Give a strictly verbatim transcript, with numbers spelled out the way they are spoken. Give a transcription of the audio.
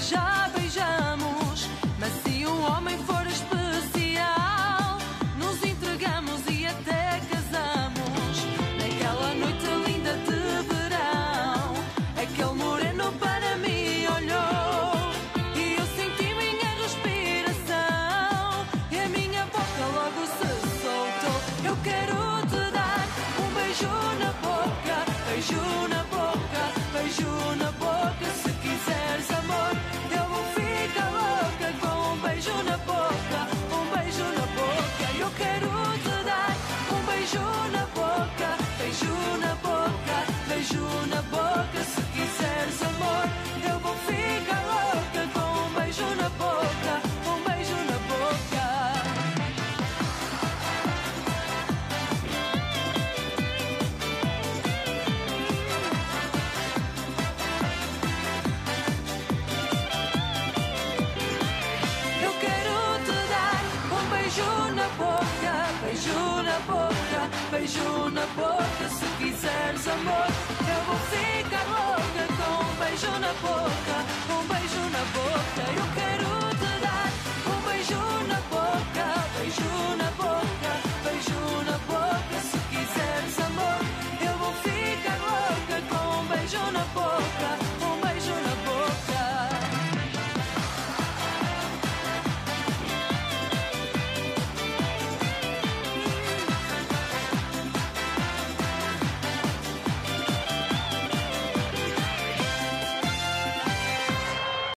já beijamos. Mas se um homem for especial, nos entregamos e até casamos. Naquela noite linda de verão, aquele moreno para mim olhou e eu senti minha respiração e a minha boca logo se soltou. Eu quero te dar um beijo na boca, beijo na boca, beijo na boca. Se quiseres amor, eu vou ficar louca com um beijo na boca, um beijo na boca. Eu quero te dar um beijo na boca, beijo na boca, beijo na boca. Se quiseres amor, eu vou ficar louca com um beijo na boca, um beijo na boca. Eu quero te dar um beijo na boca, beijo na boca, beijo na boca. Se quiseres amor, eu vou ficar louca com um beijo na boca, um beijo na boca. Eu quero